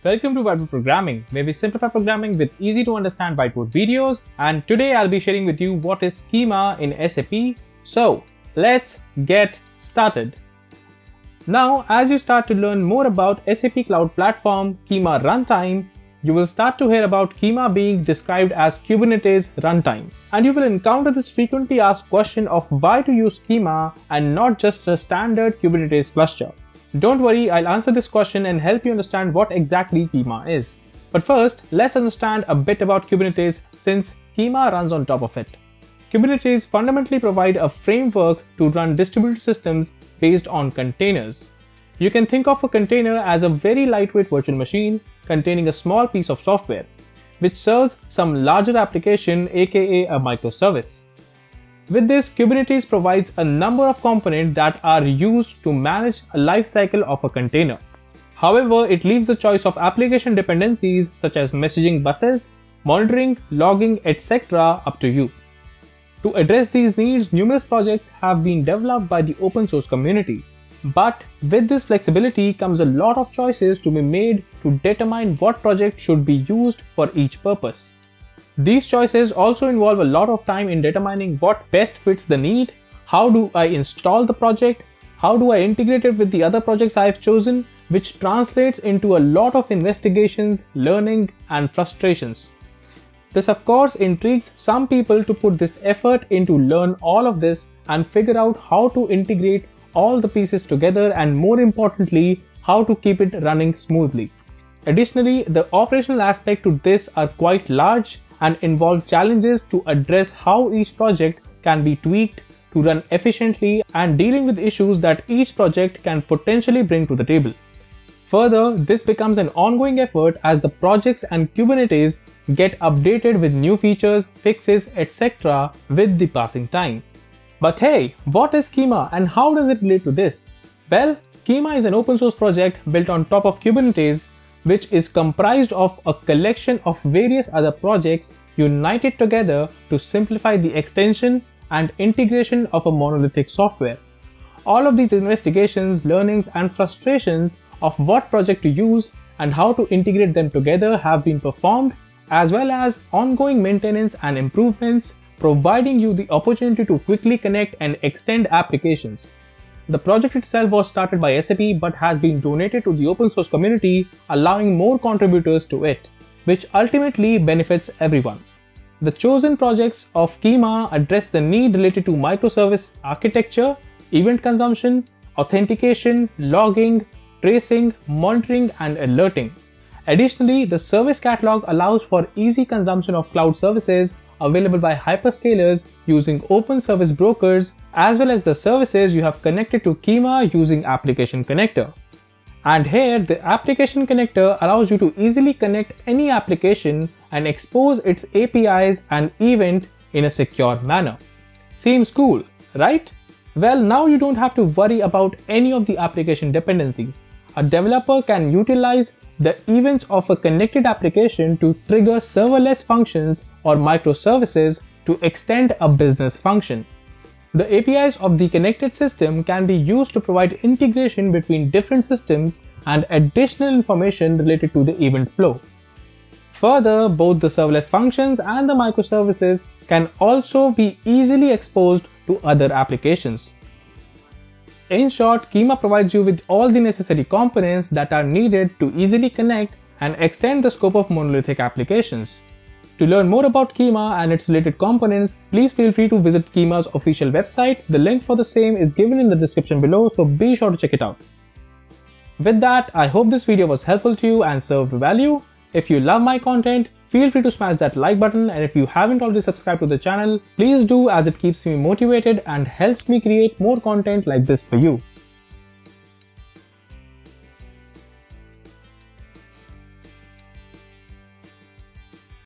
Welcome to Whiteboard Programming, where we simplify programming with easy to understand whiteboard videos. And today I'll be sharing with you what is Kyma in SAP. So let's get started. Now, as you start to learn more about SAP Cloud Platform Kyma Runtime, you will start to hear about Kyma being described as Kubernetes runtime. And you will encounter this frequently asked question of why to use Kyma and not just a standard Kubernetes cluster. Don't worry, I'll answer this question and help you understand what exactly Kyma is. But first, let's understand a bit about Kubernetes since Kyma runs on top of it. Kubernetes fundamentally provide a framework to run distributed systems based on containers. You can think of a container as a very lightweight virtual machine containing a small piece of software, which serves some larger application, aka a microservice. With this, Kubernetes provides a number of components that are used to manage a life cycle of a container. However, it leaves the choice of application dependencies such as messaging buses, monitoring, logging, etc. up to you. To address these needs, numerous projects have been developed by the open source community. But with this flexibility comes a lot of choices to be made to determine what project should be used for each purpose. These choices also involve a lot of time in determining what best fits the need, how do I install the project, how do I integrate it with the other projects I have chosen, which translates into a lot of investigations, learning, and frustrations. This of course intrigues some people to put this effort in to learn all of this and figure out how to integrate all the pieces together and more importantly, how to keep it running smoothly. Additionally, the operational aspect to this are quite large and involve challenges to address how each project can be tweaked to run efficiently and dealing with issues that each project can potentially bring to the table. Further, this becomes an ongoing effort as the projects and Kubernetes get updated with new features, fixes, etc. with the passing time. But hey, what is Kyma and how does it relate to this? Well, Kyma is an open source project built on top of Kubernetes, which is comprised of a collection of various other projects united together to simplify the extension and integration of a monolithic software. All of these investigations, learnings, and frustrations of what project to use and how to integrate them together have been performed, as well as ongoing maintenance and improvements, providing you the opportunity to quickly connect and extend applications. The project itself was started by SAP but has been donated to the open source community, allowing more contributors to it, which ultimately benefits everyone. The chosen projects of Kyma address the need related to microservice architecture, event consumption, authentication, logging, tracing, monitoring, and alerting. Additionally, the service catalog allows for easy consumption of cloud services available by hyperscalers using open service brokers, as well as the services you have connected to Kyma using application connector. And here, the application connector allows you to easily connect any application and expose its APIs and event in a secure manner. Seems cool, right? Well, now you don't have to worry about any of the application dependencies. A developer can utilize the events of a connected application to trigger serverless functions or microservices to extend a business function. The APIs of the connected system can be used to provide integration between different systems and additional information related to the event flow. Further, both the serverless functions and the microservices can also be easily exposed to other applications. In short, Kyma provides you with all the necessary components that are needed to easily connect and extend the scope of monolithic applications. To learn more about Kyma and its related components, please feel free to visit Kyma's official website. The link for the same is given in the description below, so be sure to check it out. With that, I hope this video was helpful to you and served value. If you love my content, feel free to smash that like button, and if you haven't already subscribed to the channel, please do, as it keeps me motivated and helps me create more content like this for you.